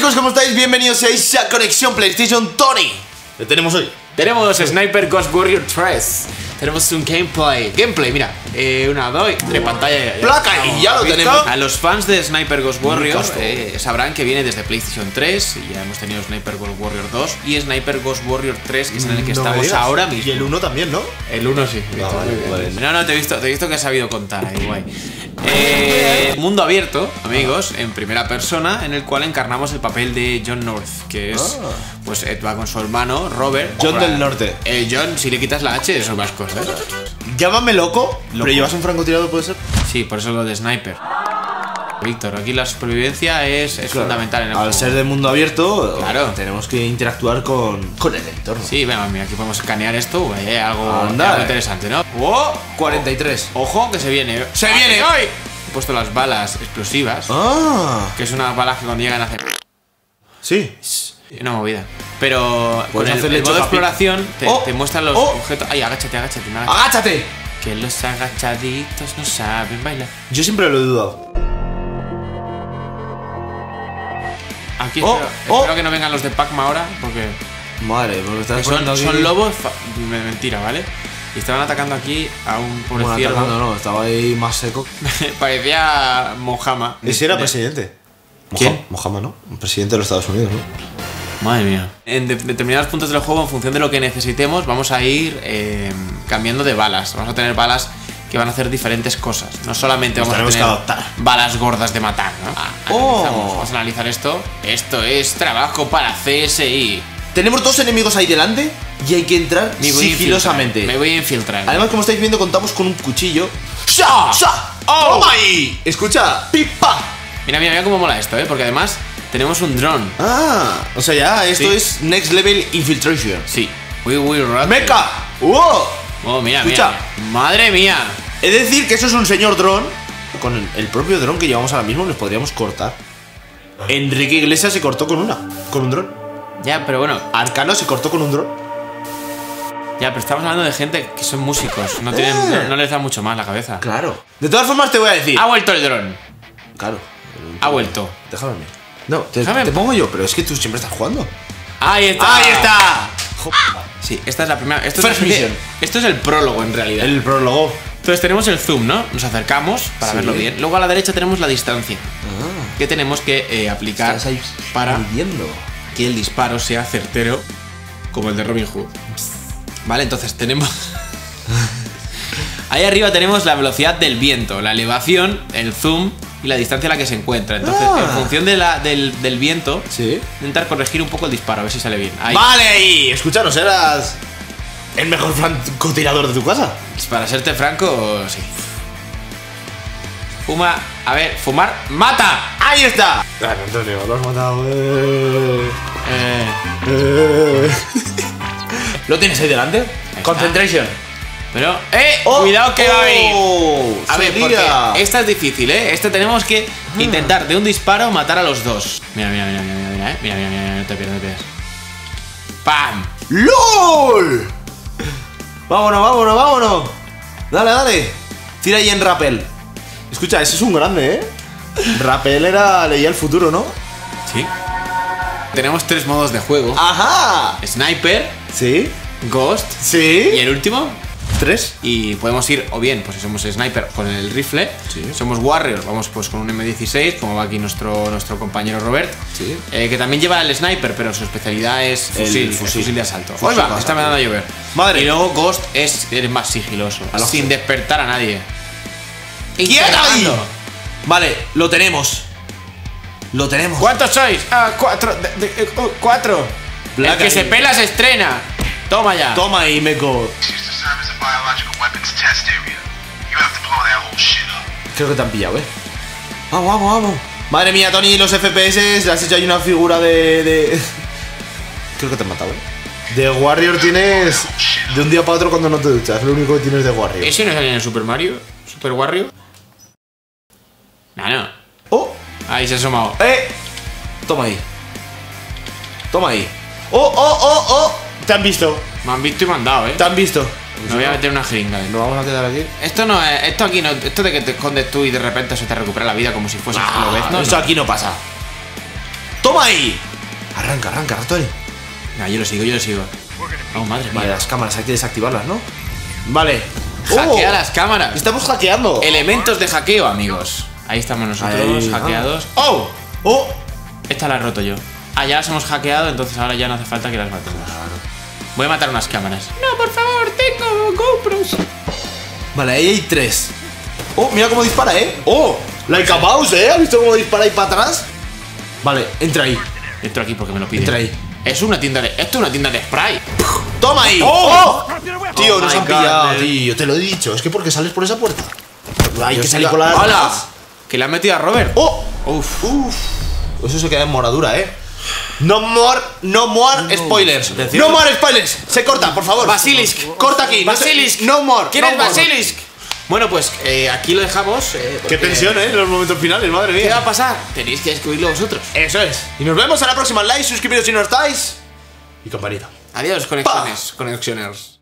chicos, ¿cómo estáis? Bienvenidos a esa conexión PlayStation Tony. ¿Qué tenemos hoy? Tenemos Sniper Ghost Warrior 3. Tenemos un gameplay. Mira. Una, dos, tres pantallas. Placa y ya lo tenemos. A los fans de Sniper Ghost Warrior sabrán que viene desde PlayStation 3. Y ya hemos tenido Sniper Ghost Warrior 2 y Sniper Ghost Warrior 3, que es en el que estamos ahora mismo. Y el 1 también, ¿no? El 1 sí. Vale. No, te he visto que has sabido contar ahí, guay. Mundo abierto, amigos, en primera persona, en el cual encarnamos el papel de John North, que es, pues, Ed va con su hermano, Robert. John del Norte. John, si le quitas la H, eso más cosas. Llámame loco, pero llevas un francotirador, ¿puede ser? Sí, por eso lo de Sniper. Víctor, aquí la supervivencia es fundamental en el juego. Al ser de mundo abierto, claro, tenemos que interactuar con el entorno. Sí, venga, mira, aquí podemos escanear esto, hay algo interesante, ¿no? ¡Oh! 43. Ojo, que se viene. ¡Se viene! ¡Ay! He puesto las balas explosivas, que es una balas que cuando llegan a hacer... Sí. Una movida. Pero con el modo de exploración te muestran los objetos. Ay, agáchate. ¡Agáchate! Que los agachaditos no saben bailar. Yo siempre lo he dudado. Aquí espero que no vengan los de Pac-Man ahora, porque... Madre, porque estás poniendo aquí... Son lobos... Mentira, ¿vale? Y estaban atacando aquí a un pobre ciervo. No, estaba ahí más seco. Parecía Mojama. Ese era presidente. ¿Quién? Mojama, ¿no? Un presidente de los Estados Unidos, ¿no? Madre mía. En determinados puntos del juego, en función de lo que necesitemos, vamos a ir cambiando de balas. Vamos a tener balas que van a hacer diferentes cosas. No solamente vamos a tener balas gordas de matar, ¿no? Vamos a analizar esto. Esto es trabajo para CSI. Tenemos dos enemigos ahí delante y hay que entrar sigilosamente. Me voy a infiltrar. Además, como estáis viendo, contamos con un cuchillo. ¡Sha! ¡Toma ahí! Escucha, ¡pipa! Mira cómo mola esto, porque además tenemos un dron. O sea, ya, esto es Next Level Infiltration. Sí. Uy, ¡Meca! ¡Wow! Oh, mira. ¡Madre mía! Es decir, que eso es un señor dron. Con el propio dron que llevamos ahora mismo, nos podríamos cortar. Enrique Iglesias se cortó con un dron. Ya, pero bueno. Arcano se cortó con un dron. Ya, pero estamos hablando de gente que son músicos. No les da mucho más la cabeza. Claro. De todas formas, te voy a decir. Ha vuelto el dron. Claro. Ha vuelto. Déjame. No, te pongo yo, pero es que tú siempre estás jugando. ¡Ahí está! ¡Ahí está! Sí, esta es la primera. Esto es el prólogo, en realidad. El prólogo. Entonces tenemos el zoom, ¿no? Nos acercamos para verlo bien. Luego a la derecha tenemos la distancia. Que tenemos que aplicar para que el disparo sea certero, como el de Robin Hood. Vale, entonces tenemos... Ahí arriba tenemos la velocidad del viento, la elevación, el zoom y la distancia a la que se encuentra. Entonces, en función de del viento, intentar corregir un poco el disparo, a ver si sale bien. Ahí. Vale, ahí. Escúchanos, eras el mejor francotirador de tu casa. Para serte franco, sí. Fumar mata. Ahí está. Claro, Antonio, lo has matado. ¿Lo tienes ahí delante? Concentration. Pero, cuidado que va a venir. A ver, porque esta es difícil, Esta tenemos que intentar de un disparo matar a los dos. Mira, no te pierdas. ¡Pam! ¡LOL! Vámonos. Dale. Tira ahí en rappel. Escucha, ese es un grande, Rappel leía el futuro, ¿no? Sí. Tenemos 3 modos de juego. ¡Ajá! Sniper. Sí. Ghost. Sí. Y el último 3. Y podemos ir, o bien, pues si somos sniper con el rifle, somos warrior, vamos pues con un M16, como va aquí nuestro compañero Robert, que también lleva el sniper, pero su especialidad es fusil de asalto. Está empezando a llover. Madre. Y luego Ghost es más sigiloso, sin despertar a nadie. ¡Quieta ahí! Vale, lo tenemos. ¿Cuántos sois? 4. El que se pela se estrena. Toma ya. Toma ahí, Meco. Creo que te han pillado, Vamos. Madre mía, Tony, los FPS, le has hecho ahí una figura de... Creo que te han matado, De Warrior tienes... De un día para otro cuando no te duchas, es lo único que tienes de Warrior. ¿Ese no sale en el Super Mario? ¿Super Warrior? No. Ahí se ha asomado. Toma ahí. Te han visto. Me han visto y me han dado, Te han visto. Me voy a meter una jeringa. ¿Nos vamos a quedar aquí? Esto no es. Esto aquí no. Esto de que te escondes tú y de repente se te recupera la vida como si fuese Esto aquí no pasa. ¡Toma ahí! Arranca, Tony. Yo lo sigo. Oh, madre mía. Vale, las cámaras hay que desactivarlas, ¿no? Vale. Hackea las cámaras. Estamos hackeando. Elementos de hackeo, amigos. Ahí estamos nosotros, ahí, hackeados. ¡Oh! Esta la he roto yo. Ya las hemos hackeado, entonces ahora ya no hace falta que las matemos. Voy a matar unas cámaras. No, por favor, tengo GoPros. Vale, ahí hay 3. Mira cómo dispara, Like a mouse, ¿has visto cómo dispara ahí para atrás? Vale, entra ahí. Entro aquí porque me lo pide. Entra ahí. Esto es una tienda de spray. ¡Toma ahí! Tío, nos han pillado, tío. Te lo he dicho. Es que porque sales por esa puerta. Hay que salir por la... ¡Hala! Que le han metido a Robert. Uf. Eso se queda en moradura, No more spoilers. No more spoilers. Se corta, por favor. Basilisk. Corta aquí. Basilisk. No more. ¿Quién es Basilisk? Bueno, pues aquí lo dejamos. Qué tensión, en los momentos finales, madre mía. ¿Qué va a pasar? Tenéis que descubrirlo vosotros. Eso es. Y nos vemos a la próxima. Like, suscribiros si no estáis. Y campanita. Adiós, conexioners.